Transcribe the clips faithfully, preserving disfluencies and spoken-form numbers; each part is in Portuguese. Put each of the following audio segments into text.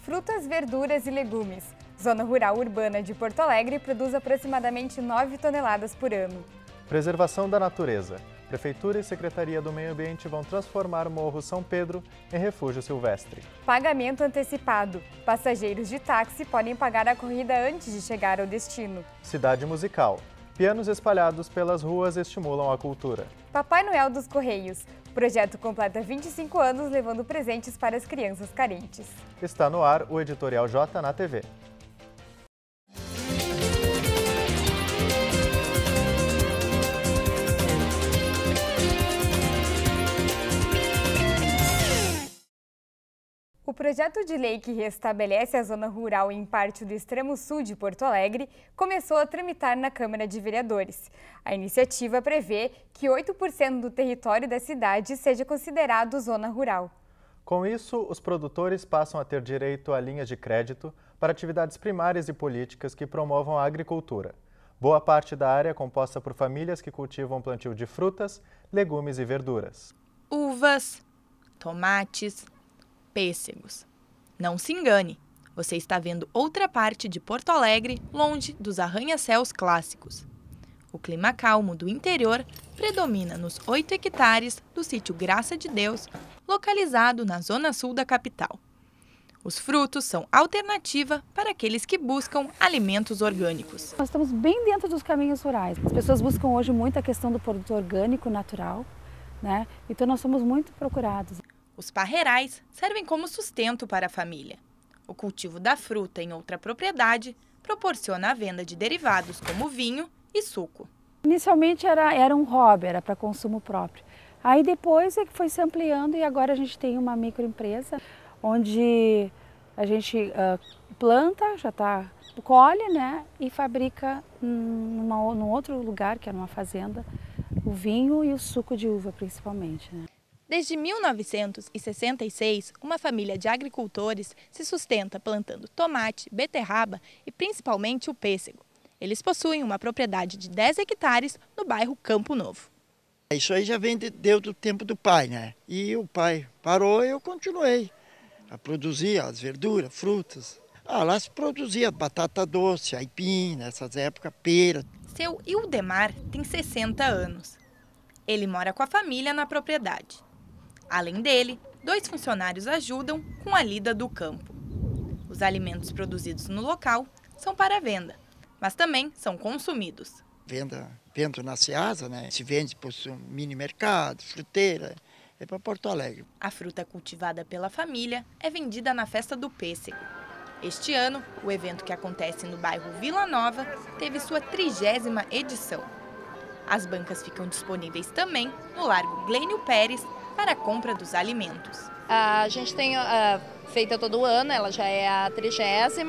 frutas, verduras e legumes. Zona Rural Urbana de Porto Alegre produz aproximadamente nove toneladas por ano. Preservação da natureza. Prefeitura e Secretaria do Meio Ambiente vão transformar Morro São Pedro em refúgio silvestre. Pagamento antecipado. Passageiros de táxi podem pagar a corrida antes de chegar ao destino. Cidade musical. Pianos espalhados pelas ruas estimulam a cultura. Papai Noel dos Correios. O projeto completa vinte e cinco anos levando presentes para as crianças carentes. Está no ar o Editorial J na T V. O projeto de lei que restabelece a zona rural em parte do extremo sul de Porto Alegre começou a tramitar na Câmara de Vereadores. A iniciativa prevê que oito por cento do território da cidade seja considerado zona rural. Com isso, os produtores passam a ter direito a linhas de crédito para atividades primárias e políticas que promovam a agricultura. Boa parte da área é composta por famílias que cultivam plantio de frutas, legumes e verduras. Uvas, tomates, pêssegos. Não se engane, você está vendo outra parte de Porto Alegre, longe dos arranha-céus clássicos. O clima calmo do interior predomina nos oito hectares do sítio Graça de Deus, localizado na zona sul da capital. Os frutos são alternativa para aqueles que buscam alimentos orgânicos. Nós estamos bem dentro dos caminhos rurais. As pessoas buscam hoje muito a questão do produto orgânico, natural, né? Então nós somos muito procurados. Os parreirais servem como sustento para a família. O cultivo da fruta em outra propriedade proporciona a venda de derivados como vinho e suco. Inicialmente era, era um hobby, era para consumo próprio. Aí depois é que foi se ampliando e agora a gente tem uma microempresa onde a gente uh, planta, já tá, colhe, né, e fabrica numa, num outro lugar, que é numa fazenda, o vinho e o suco de uva principalmente, né. Desde mil novecentos e sessenta e seis, uma família de agricultores se sustenta plantando tomate, beterraba e principalmente o pêssego. Eles possuem uma propriedade de dez hectares no bairro Campo Novo. Isso aí já vem de, deu do tempo do pai, né? E o pai parou e eu continuei a produzir as verduras, frutas. Ah, lá se produzia batata doce, aipim, nessas épocas, pera. Seu Ildemar tem sessenta anos. Ele mora com a família na propriedade. Além dele, dois funcionários ajudam com a lida do campo. Os alimentos produzidos no local são para venda, mas também são consumidos. Venda, vendo na Ceasa, né? Se vende para um mini mercado, fruteira, é para Porto Alegre. A fruta cultivada pela família é vendida na Festa do Pêssego. Este ano, o evento que acontece no bairro Vila Nova teve sua trigésima edição. As bancas ficam disponíveis também no Largo Glênio Pérez para a compra dos alimentos. A gente tem uh, feita todo ano, ela já é a trigésima.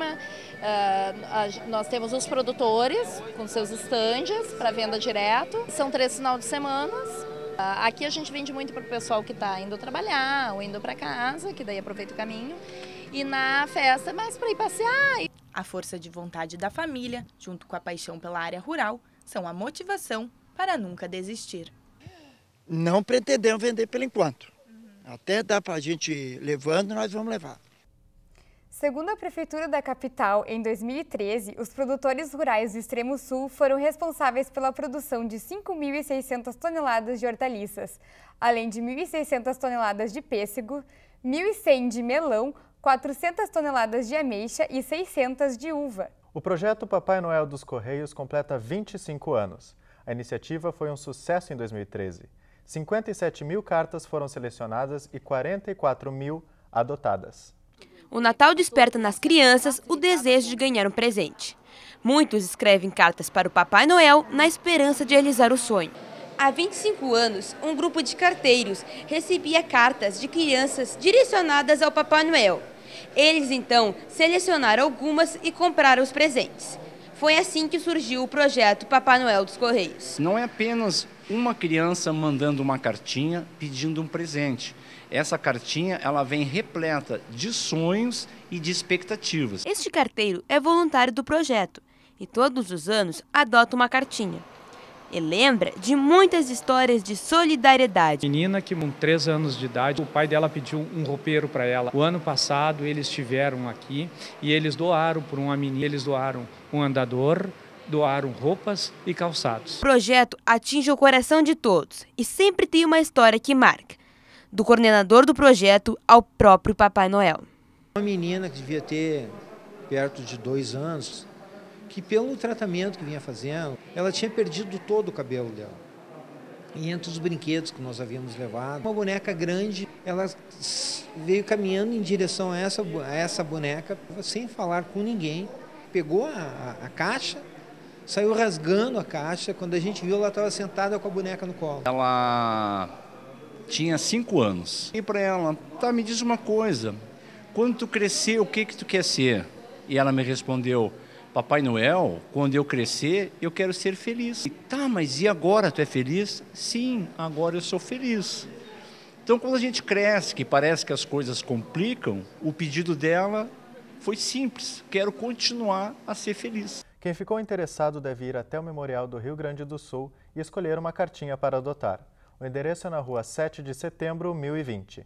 Uh, nós temos os produtores com seus estandes para venda direto. São três finais de semana. Uh, aqui a gente vende muito para o pessoal que está indo trabalhar ou indo para casa, que daí aproveita o caminho. E na festa, mais para ir passear. A força de vontade da família, junto com a paixão pela área rural, são a motivação para nunca desistir. Não pretendemos vender por enquanto. Uhum. Até dá para a gente ir levando, nós vamos levar. Segundo a Prefeitura da capital, em dois mil e treze, os produtores rurais do Extremo Sul foram responsáveis pela produção de cinco mil e seiscentas toneladas de hortaliças, além de mil e seiscentas toneladas de pêssego, mil e cem de melão, quatrocentas toneladas de ameixa e seiscentas de uva. O projeto Papai Noel dos Correios completa vinte e cinco anos. A iniciativa foi um sucesso em dois mil e treze. cinquenta e sete mil cartas foram selecionadas e quarenta e quatro mil adotadas. O Natal desperta nas crianças o desejo de ganhar um presente. Muitos escrevem cartas para o Papai Noel na esperança de realizar o sonho. Há vinte e cinco anos, um grupo de carteiros recebia cartas de crianças direcionadas ao Papai Noel. Eles, então, selecionaram algumas e compraram os presentes. Foi assim que surgiu o projeto Papai Noel dos Correios. Não é apenas uma criança mandando uma cartinha pedindo um presente. Essa cartinha ela vem repleta de sonhos e de expectativas. Este carteiro é voluntário do projeto e todos os anos adota uma cartinha. e lembra de muitas histórias de solidariedade. Menina que com três anos de idade, o pai dela pediu um roupeiro para ela. O ano passado eles estiveram aqui e eles doaram por uma menina, eles doaram um andador, doaram roupas e calçados. O projeto atinge o coração de todos e sempre tem uma história que marca, do coordenador do projeto ao próprio Papai Noel. Uma menina que devia ter perto de dois anos, que pelo tratamento que vinha fazendo, ela tinha perdido todo o cabelo dela. E entre os brinquedos que nós havíamos levado, uma boneca grande, ela veio caminhando em direção a essa, a essa boneca, sem falar com ninguém, pegou a, a, a caixa, saiu rasgando a caixa, quando a gente viu ela estava sentada com a boneca no colo. Ela tinha cinco anos. E para ela, tá, me diz uma coisa, quando tu crescer, o que que tu quer ser? E ela me respondeu, Papai Noel, quando eu crescer, eu quero ser feliz. E, tá, mas e agora, tu é feliz? Sim, agora eu sou feliz. Então, quando a gente cresce, que parece que as coisas complicam, o pedido dela foi simples, quero continuar a ser feliz. Quem ficou interessado deve ir até o Memorial do Rio Grande do Sul e escolher uma cartinha para adotar. O endereço é na rua sete de setembro, mil e vinte.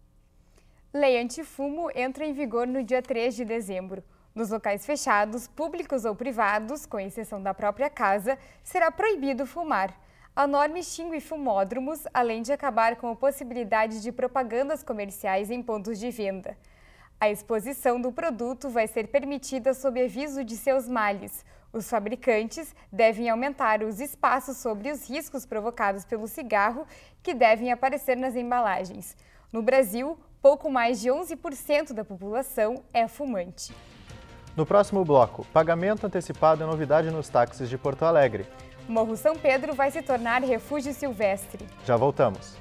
Lei antifumo entra em vigor no dia três de dezembro. Nos locais fechados, públicos ou privados, com exceção da própria casa, será proibido fumar. A norma extingue fumódromos, além de acabar com a possibilidade de propagandas comerciais em pontos de venda. A exposição do produto vai ser permitida sob aviso de seus males. Os fabricantes devem aumentar os espaços sobre os riscos provocados pelo cigarro que devem aparecer nas embalagens. No Brasil, pouco mais de onze por cento da população é fumante. No próximo bloco, pagamento antecipado é novidade nos táxis de Porto Alegre. Morro São Pedro vai se tornar refúgio silvestre. Já voltamos.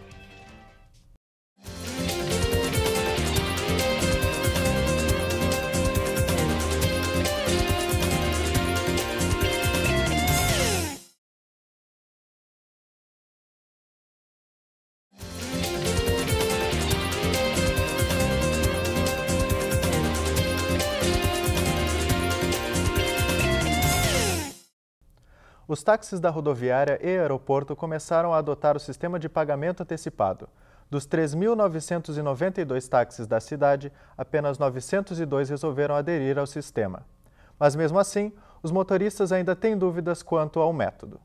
Os táxis da rodoviária e aeroporto começaram a adotar o sistema de pagamento antecipado. Dos três mil novecentos e noventa e dois táxis da cidade, apenas novecentos e dois resolveram aderir ao sistema. Mas mesmo assim, os motoristas ainda têm dúvidas quanto ao método.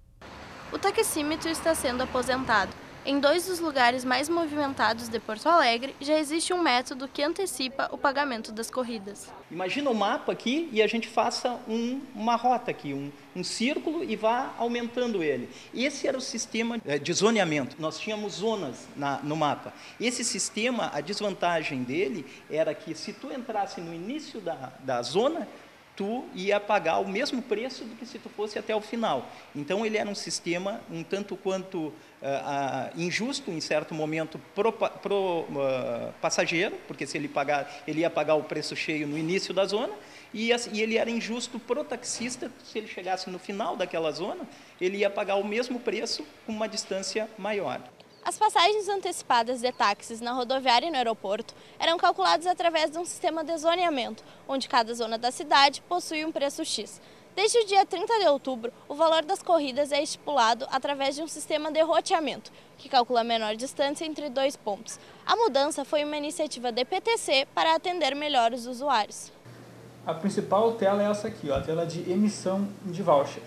O taxímetro está sendo aposentado. Em dois dos lugares mais movimentados de Porto Alegre, já existe um método que antecipa o pagamento das corridas. Imagina o mapa aqui e a gente faça um, uma rota aqui, um, um círculo e vá aumentando ele. Esse era o sistema de zoneamento. Nós tínhamos zonas na, no mapa. Esse sistema, a desvantagem dele era que se tu entrasse no início da, da zona, tu ia pagar o mesmo preço do que se tu fosse até o final. Então, ele era um sistema um tanto quanto uh, uh, injusto, em certo momento, pro, pro uh, passageiro, porque se ele pagar, ele ia pagar o preço cheio no início da zona, e, e ele era injusto pro taxista, se ele chegasse no final daquela zona, ele ia pagar o mesmo preço com uma distância maior. As passagens antecipadas de táxis na rodoviária e no aeroporto eram calculadas através de um sistema de zoneamento, onde cada zona da cidade possui um preço X. Desde o dia trinta de outubro, o valor das corridas é estipulado através de um sistema de roteamento, que calcula a menor distância entre dois pontos. A mudança foi uma iniciativa da P T C para atender melhor os usuários. A principal tela é essa aqui, ó, a tela de emissão de voucher.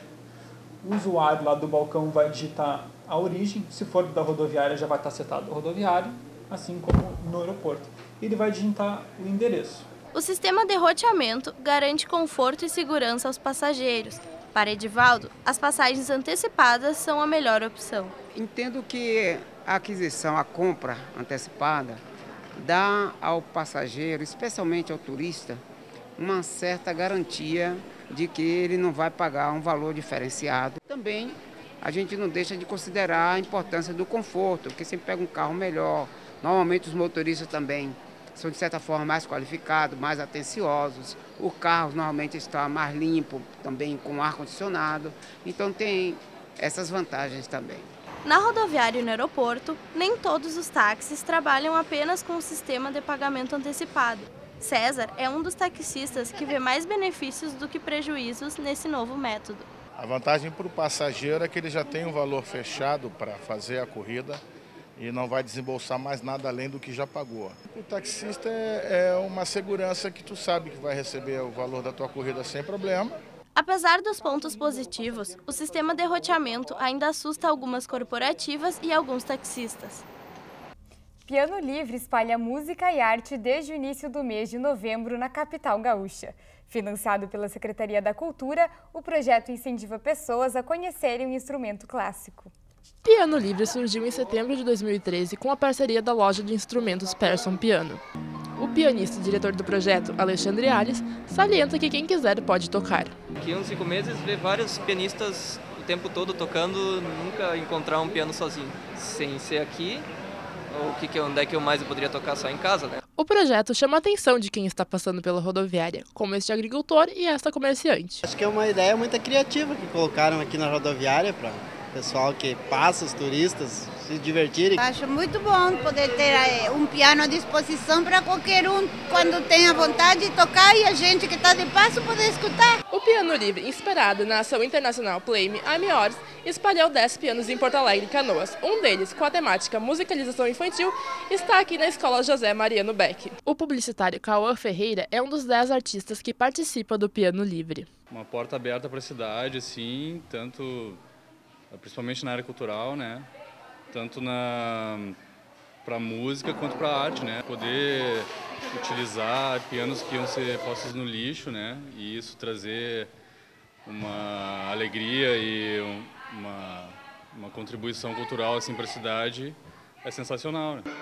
O usuário lá do balcão vai digitar a origem, se for da rodoviária já vai estar setado o rodoviário, assim como no aeroporto. Ele vai digitar o endereço. O sistema de roteamento garante conforto e segurança aos passageiros. Para Edivaldo, as passagens antecipadas são a melhor opção. Entendo que a aquisição, a compra antecipada, dá ao passageiro, especialmente ao turista, uma certa garantia de que ele não vai pagar um valor diferenciado. Também a gente não deixa de considerar a importância do conforto, porque sempre pega um carro melhor. Normalmente os motoristas também são, de certa forma, mais qualificados, mais atenciosos. O carro normalmente está mais limpo, também com ar-condicionado. Então tem essas vantagens também. Na rodoviária e no aeroporto, nem todos os táxis trabalham apenas com o sistema de pagamento antecipado. César é um dos taxistas que vê mais benefícios do que prejuízos nesse novo método. A vantagem para o passageiro é que ele já tem um valor fechado para fazer a corrida e não vai desembolsar mais nada além do que já pagou. O taxista é, é uma segurança que tu sabe que vai receber o valor da tua corrida sem problema. Apesar dos pontos positivos, o sistema de roteamento ainda assusta algumas corporativas e alguns taxistas. Piano Livre espalha música e arte desde o início do mês de novembro na capital gaúcha. Financiado pela Secretaria da Cultura, o projeto incentiva pessoas a conhecerem o instrumento clássico. Piano Livre surgiu em setembro de dois mil e treze com a parceria da loja de instrumentos Persson Piano. O pianista e diretor do projeto, Alexandre Alves, salienta que quem quiser pode tocar. Daqui a uns cinco meses, ver vários pianistas o tempo todo tocando, nunca encontrar um piano sozinho. Sem ser aqui, o que, onde é que eu mais eu poderia tocar só em casa, né? O projeto chama a atenção de quem está passando pela rodoviária, como este agricultor e esta comerciante. Acho que é uma ideia muito criativa que colocaram aqui na rodoviária para o pessoal que passa, os turistas, se divertirem. Acho muito bom poder ter um piano à disposição para qualquer um, quando tenha vontade de tocar e a gente que está de passo poder escutar. O Piano Livre, inspirado na ação internacional Play Me I'm Yours, espalhou dez pianos em Porto Alegre e Canoas. Um deles, com a temática musicalização infantil, está aqui na Escola José Mariano Beck. O publicitário Cauã Ferreira é um dos dez artistas que participa do Piano Livre. Uma porta aberta para a cidade, assim, tanto, principalmente na área cultural, né? Tanto na para música quanto para arte, né? Poder utilizar pianos que iam ser postos no lixo, né? E isso trazer uma alegria e uma, uma contribuição cultural assim para a cidade é sensacional, né?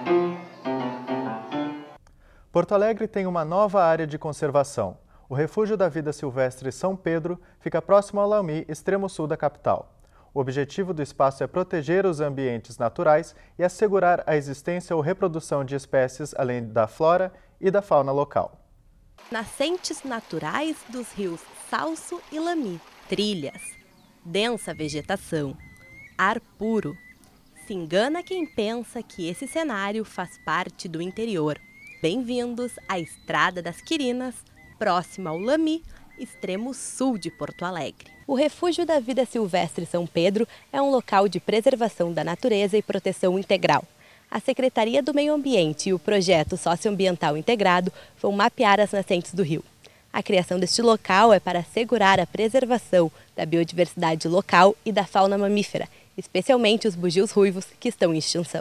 Porto Alegre tem uma nova área de conservação. O Refúgio da Vida Silvestre São Pedro fica próximo ao Lami, extremo sul da capital. O objetivo do espaço é proteger os ambientes naturais e assegurar a existência ou reprodução de espécies além da flora e da fauna local. Nascentes naturais dos rios Salso e Lami, trilhas, densa vegetação, ar puro. Se engana quem pensa que esse cenário faz parte do interior. Bem-vindos à Estrada das Quirinas, próxima ao Lami, extremo sul de Porto Alegre. O Refúgio da Vida Silvestre São Pedro é um local de preservação da natureza e proteção integral. A Secretaria do Meio Ambiente e o Projeto Socioambiental Integrado vão mapear as nascentes do rio. A criação deste local é para assegurar a preservação da biodiversidade local e da fauna mamífera, especialmente os bugios ruivos, que estão em extinção.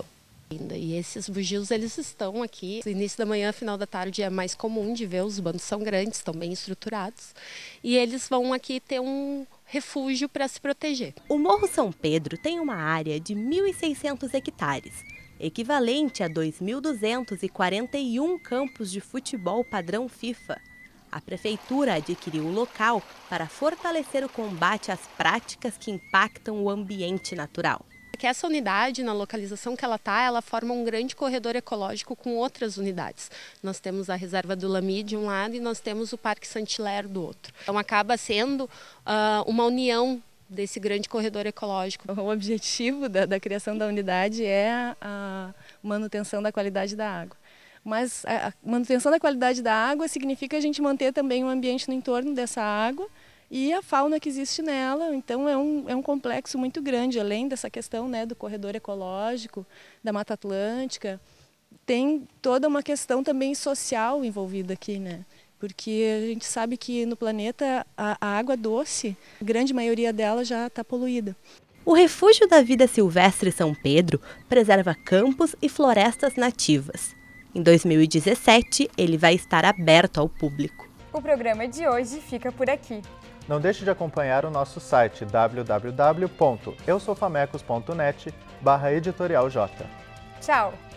E esses bugios, eles estão aqui. No início da manhã, final da tarde é mais comum de ver, os bandos são grandes, estão bem estruturados. E eles vão aqui ter um refúgio para se proteger. O Morro São Pedro tem uma área de mil e seiscentos hectares, equivalente a dois mil duzentos e quarenta e um campos de futebol padrão FIFA. A Prefeitura adquiriu o local para fortalecer o combate às práticas que impactam o ambiente natural. Que essa unidade, na localização que ela está, ela forma um grande corredor ecológico com outras unidades. Nós temos a Reserva do Lami de um lado e nós temos o Parque Saint-Hilaire do outro. Então acaba sendo uh, uma união desse grande corredor ecológico. O objetivo da, da criação da unidade é a manutenção da qualidade da água. Mas a manutenção da qualidade da água significa a gente manter também o ambiente no entorno dessa água e a fauna que existe nela. Então é um, é um complexo muito grande, além dessa questão, né, do corredor ecológico, da Mata Atlântica, tem toda uma questão também social envolvida aqui, né? Porque a gente sabe que no planeta a, a água doce, a grande maioria dela já está poluída. O Refúgio da Vida Silvestre São Pedro preserva campos e florestas nativas. Em dois mil e dezessete, ele vai estar aberto ao público. O programa de hoje fica por aqui. Não deixe de acompanhar o nosso site w w w ponto eu sou famecos ponto net barra editorial j. Tchau!